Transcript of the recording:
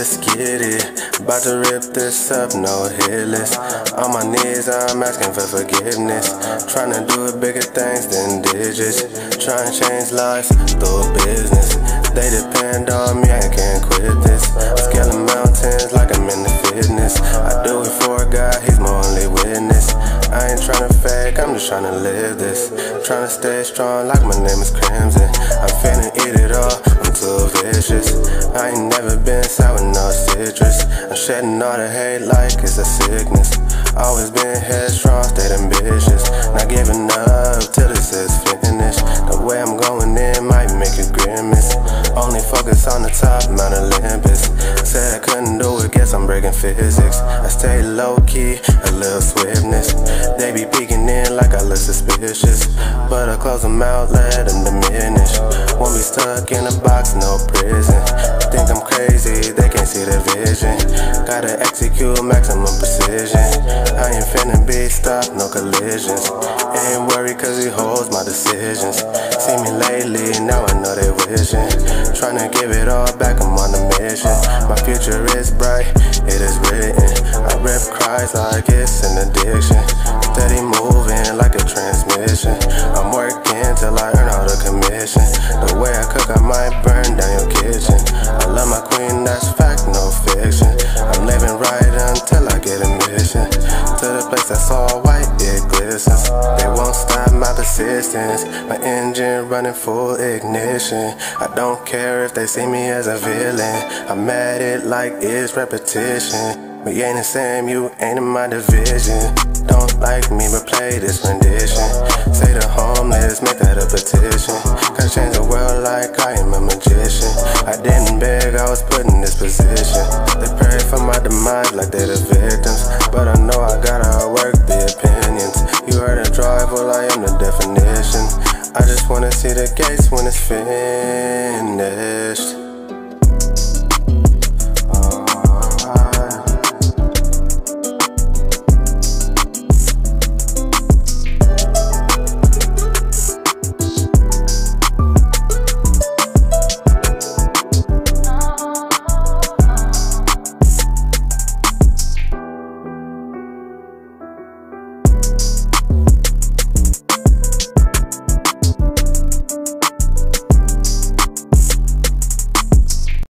let's get it. About to rip this up, no hit list. On my knees, I'm asking for forgiveness. Trying to do bigger things than digits. Trying to change lives through business. They depend on me, I can't quit this. Scaling mountains like I'm in the fitness. I do it for God, He's my only witness. I ain't tryna fake, I'm just tryna live this. Tryna stay strong like my name is Crimson. I'm finna eat it all, I'm too vicious. I ain't never been sour, no citrus. I'm shedding all the hate like it's a sickness. Always been headstrong, stayed ambitious. Not giving up till this is finished. The way I'm going in might make you grimace. Only focus on the top, Mount Olympus. Said I couldn't do it, guess I'm breaking physics. I stay low-key, a little swiftness. They be peeking in like I look suspicious, but I close them out, let them diminish. Won't be stuck in a box, no prison. Think I'm crazy, they can't see the vision. Gotta execute maximum precision. I ain't finna be stopped, no collisions. Ain't worried cause he holds my decisions. See me lately, now I know they wishing. Tryna give it all back, I'm on a mission. My future is bright, it is written. I rip cries like it's an addiction. Steady moving like a transmission. I'm working till I earn all the commission. The way I cook, I might burn down your kitchen. I love my queen, that's fact, no fiction. I'm living right until I get a mission. To the place that's all white, it glistens. They won't stop my persistence. My engine running full ignition. I don't care if they see me as a villain. I'm at it like it's repetition. We ain't the same, you ain't in my division. Don't like me, but play this rendition. Say the homeless, make that a petition. Cause change the world like I am a magician. I didn't beg, I was put in this position. They pray for my demise like they're the victims, but I know I gotta outwork the opinions. You heard a drive, well I am the definition. I just wanna see the gates when it's finished.